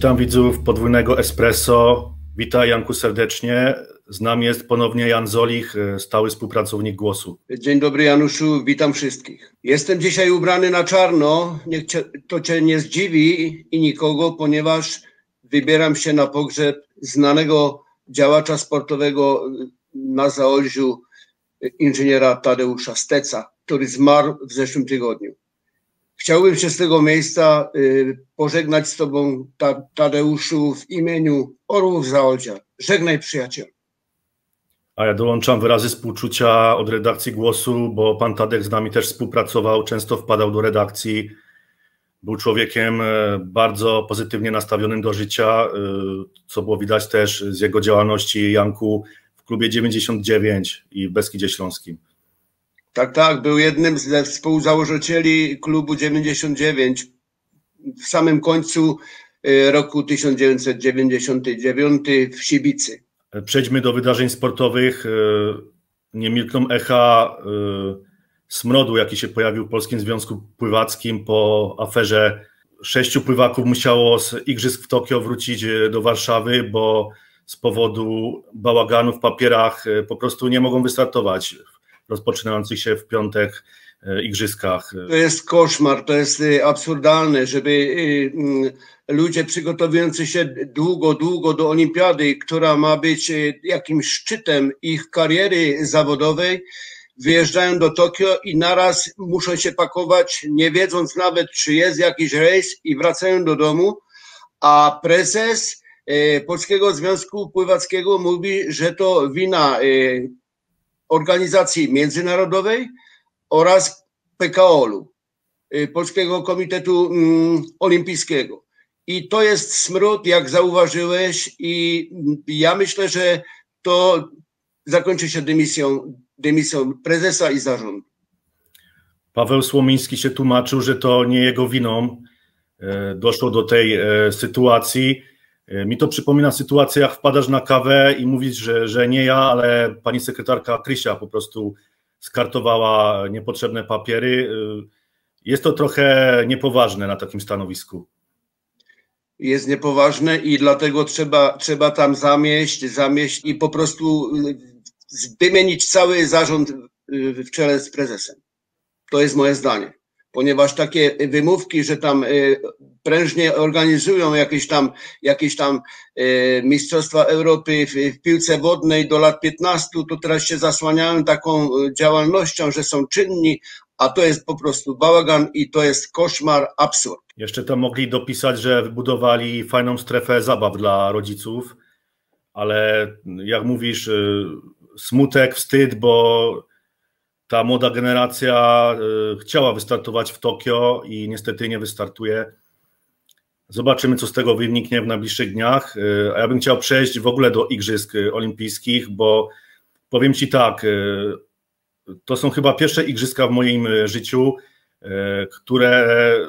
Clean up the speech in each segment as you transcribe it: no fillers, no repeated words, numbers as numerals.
Witam widzów podwójnego Espresso. Witaj Janku serdecznie. Z nami jest ponownie Jan Zolich, stały współpracownik Głosu. Dzień dobry Januszu, witam wszystkich. Jestem dzisiaj ubrany na czarno, niech to Cię nie zdziwi i nikogo, ponieważ wybieram się na pogrzeb znanego działacza sportowego na Zaolziu, inżyniera Tadeusza Steca, który zmarł w zeszłym tygodniu. Chciałbym się z tego miejsca pożegnać z Tobą, Tadeuszu, w imieniu Orłów Zaolzia. Żegnaj, przyjacielu. A ja dołączam wyrazy współczucia od redakcji Głosu, bo pan Tadek z nami też współpracował, często wpadał do redakcji. Był człowiekiem bardzo pozytywnie nastawionym do życia, co było widać też z jego działalności, Janku, w klubie 99 i w Beskidzie Śląskim. Tak, był jednym ze współzałożycieli klubu 99 w samym końcu roku 1999 w Sibicy. Przejdźmy do wydarzeń sportowych. Nie milkną echa smrodu, jaki się pojawił w Polskim Związku Pływackim po aferze. 6 pływaków musiało z igrzysk w Tokio wrócić do Warszawy, bo z powodu bałaganu w papierach po prostu nie mogą wystartować w rozpoczynających się w piątek igrzyskach. To jest koszmar, to jest absurdalne, żeby ludzie przygotowujący się długo do olimpiady, która ma być jakimś szczytem ich kariery zawodowej, wyjeżdżają do Tokio i naraz muszą się pakować, nie wiedząc nawet, czy jest jakiś rejs, i wracają do domu, a prezes Polskiego Związku Pływackiego mówi, że to wina organizacji międzynarodowej oraz PKOL-u, Polskiego Komitetu Olimpijskiego. I to jest smród, jak zauważyłeś, i ja myślę, że to zakończy się dymisją prezesa i zarządu. Paweł Słomiński się tłumaczył, że to nie jego winą doszło do tej sytuacji. Mi to przypomina sytuację, jak wpadasz na kawę i mówisz, że nie ja, ale pani sekretarka Krysia po prostu skartowała niepotrzebne papiery. Jest to trochę niepoważne na takim stanowisku. Jest niepoważne i dlatego trzeba tam zamieść i po prostu wymienić cały zarząd w czele z prezesem. To jest moje zdanie. Ponieważ takie wymówki, że tam prężnie organizują jakieś tam Mistrzostwa Europy w piłce wodnej do lat 15, to teraz się zasłaniają taką działalnością, że są czynni, a to jest po prostu bałagan i to jest koszmar, absurd. Jeszcze tam mogli dopisać, że wybudowali fajną strefę zabaw dla rodziców, ale jak mówisz, smutek, wstyd, bo ta młoda generacja chciała wystartować w Tokio i niestety nie wystartuje. Zobaczymy, co z tego wyniknie w najbliższych dniach. A ja bym chciał przejść w ogóle do Igrzysk Olimpijskich, bo powiem Ci tak, to są chyba pierwsze igrzyska w moim życiu, które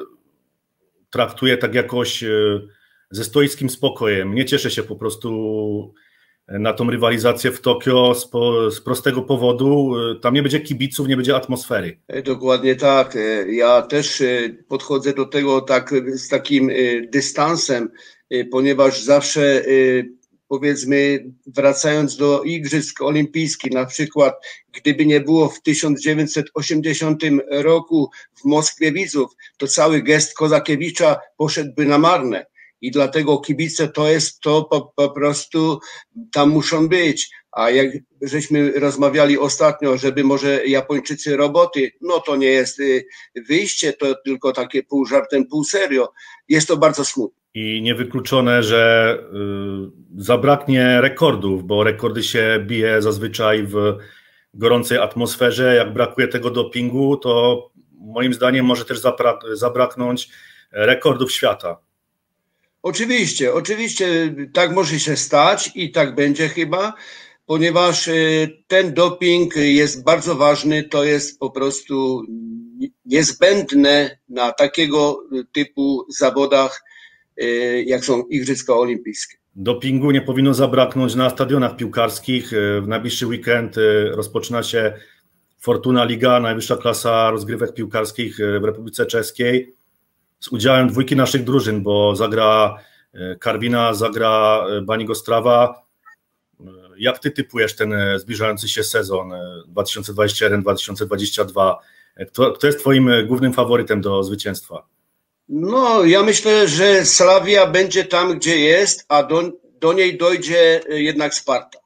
traktuję tak jakoś ze stoickim spokojem. Nie cieszę się po prostu na tą rywalizację w Tokio z prostego powodu. Tam nie będzie kibiców, nie będzie atmosfery. Dokładnie tak. Ja też podchodzę do tego tak z takim dystansem, ponieważ zawsze, powiedzmy, wracając do Igrzysk Olimpijskich, na przykład gdyby nie było w 1980 roku w Moskwie widzów, to cały gest Kozakiewicza poszedłby na marne. I dlatego kibice po prostu tam muszą być. A jak żeśmy rozmawiali ostatnio, żeby może Japończycy roboty, no to nie jest wyjście, to tylko takie pół żartem, pół serio. Jest to bardzo smutne. I niewykluczone, że zabraknie rekordów, bo rekordy się bije zazwyczaj w gorącej atmosferze. Jak brakuje tego dopingu, to moim zdaniem może też zabraknąć rekordów świata. Oczywiście tak może się stać i tak będzie chyba, ponieważ ten doping jest bardzo ważny, to jest po prostu niezbędne na takiego typu zawodach, jak są Igrzyska Olimpijskie. Dopingu nie powinno zabraknąć na stadionach piłkarskich. W najbliższy weekend rozpoczyna się Fortuna Liga, najwyższa klasa rozgrywek piłkarskich w Republice Czeskiej, z udziałem 2 naszych drużyn, bo zagra Karwina zagra Banik Ostrawa. Jak ty typujesz ten zbliżający się sezon 2021-2022? Kto jest twoim głównym faworytem do zwycięstwa? No, ja myślę, że Slavia będzie tam, gdzie jest, a do niej dojdzie jednak Sparta.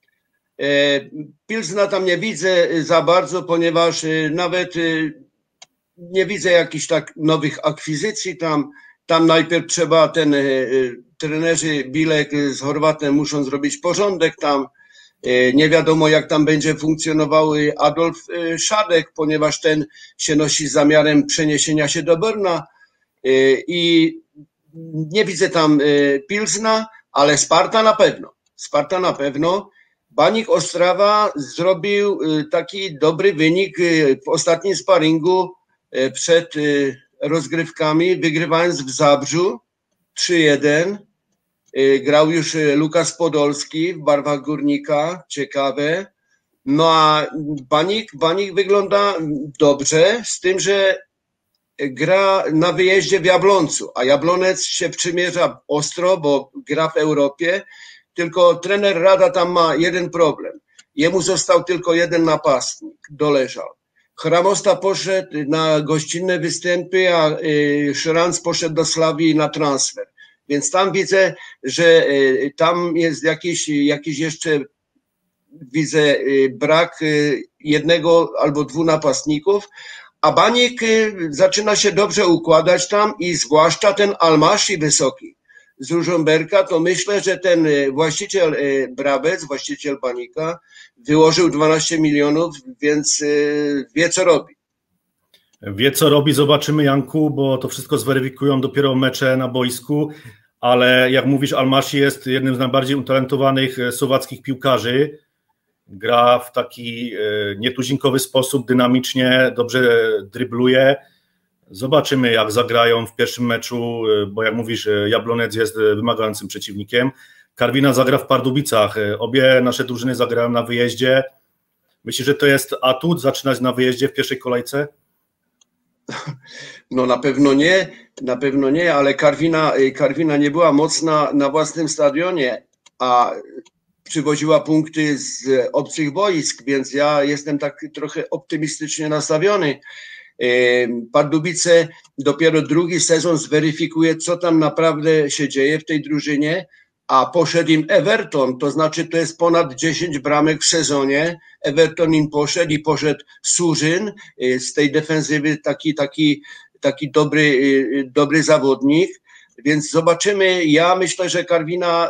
Pilzna tam nie widzę za bardzo, ponieważ nawet nie widzę jakichś tak nowych akwizycji tam. Tam najpierw trzeba trenerzy Bilek z Horwatem muszą zrobić porządek tam. Nie wiadomo, jak tam będzie funkcjonował Adolf Szadek, ponieważ ten się nosi z zamiarem przeniesienia się do Brna i nie widzę tam Pilzna, ale Sparta na pewno. Sparta na pewno. Banik Ostrawa zrobił taki dobry wynik w ostatnim sparingu przed rozgrywkami, wygrywając w Zabrzu 3-1. Grał już Lukas Podolski w barwach Górnika, ciekawe. No a Banik wygląda dobrze, z tym, że gra na wyjeździe w Jabłońcu, a Jablonec się przymierza ostro, bo gra w Europie, tylko trener Rada tam ma jeden problem. Jemu został tylko jeden napastnik, doleżał. Chramosta poszedł na gościnne występy, a Szranc poszedł do Slawii na transfer. Więc tam widzę, że tam jest jakiś jeszcze, widzę, brak jednego albo dwóch napastników, a Banik zaczyna się dobrze układać tam i zwłaszcza ten Almasi wysoki z Rużomberka, to myślę, że ten właściciel Brabec, właściciel Banika, wyłożył 12 milionów, więc wie, co robi. Wie, co robi, zobaczymy, Janku, bo to wszystko zweryfikują dopiero mecze na boisku, ale jak mówisz, Almasi jest jednym z najbardziej utalentowanych słowackich piłkarzy. Gra w taki nietuzinkowy sposób, dynamicznie, dobrze drybluje. Zobaczymy, jak zagrają w pierwszym meczu, bo jak mówisz, Jablonec jest wymagającym przeciwnikiem. Karwina zagra w Pardubicach. Obie nasze drużyny zagrają na wyjeździe. Myślisz, że to jest atut zaczynać na wyjeździe w pierwszej kolejce? No na pewno nie, ale Karwina nie była mocna na własnym stadionie, a przywoziła punkty z obcych boisk, więc ja jestem tak trochę optymistycznie nastawiony. Pardubice dopiero drugi sezon zweryfikuje, co tam naprawdę się dzieje w tej drużynie, a poszedł im Everton, to znaczy to jest ponad 10 bramek w sezonie. Everton im poszedł i poszedł Surzyn z tej defensywy, taki dobry zawodnik, więc zobaczymy. Ja myślę, że Karwina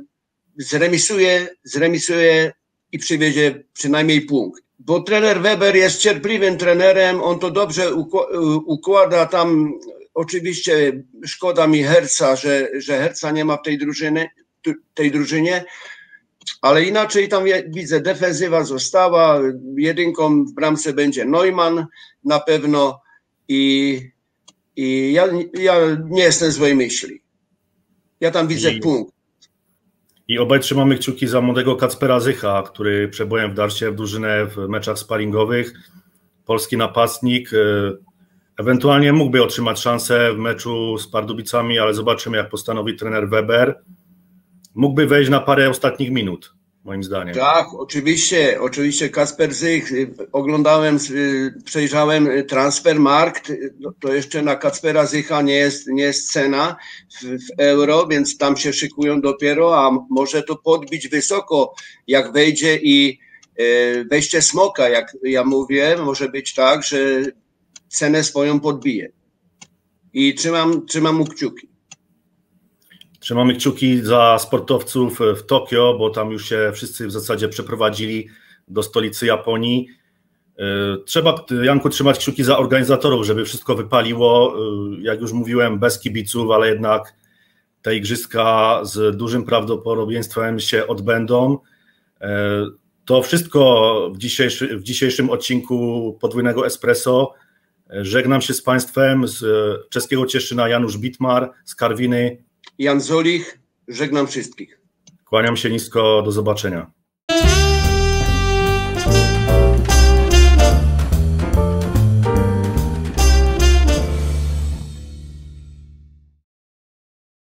zremisuje i przywiezie przynajmniej punkt. Bo trener Weber jest cierpliwym trenerem, on to dobrze układa tam. Oczywiście szkoda mi Herca, że Herca nie ma w tej drużynie, ale inaczej tam widzę, defensywa została, jedynką w bramce będzie Neumann na pewno i ja nie jestem złej myśli. Ja tam widzę punkt. I obaj trzymamy kciuki za młodego Kacpera Zycha, który przebojem wdarł się w drużynę w meczach sparingowych. Polski napastnik, ewentualnie mógłby otrzymać szansę w meczu z Pardubicami, ale zobaczymy, jak postanowi trener Weber. Mógłby wejść na parę ostatnich minut, moim zdaniem. Tak, oczywiście Kacper Zych. Przejrzałem Transfermarkt, to jeszcze na Kacpera Zycha nie jest cena w euro, więc tam się szykują dopiero, a może to podbić wysoko, jak wejdzie i wejście Smoka, jak ja mówię, może być tak, że cenę swoją podbije. I trzymam mu kciuki. Trzymamy kciuki za sportowców w Tokio, bo tam już się wszyscy w zasadzie przeprowadzili do stolicy Japonii. Trzeba, Janku, trzymać kciuki za organizatorów, żeby wszystko wypaliło. Jak już mówiłem, bez kibiców, ale jednak te igrzyska z dużym prawdopodobieństwem się odbędą. To wszystko w dzisiejszym odcinku Podwójnego Espresso. Żegnam się z Państwem, z czeskiego Cieszyna Janusz Bitmar, z Karwiny Jan Zolich, żegnam wszystkich. Kłaniam się nisko, do zobaczenia.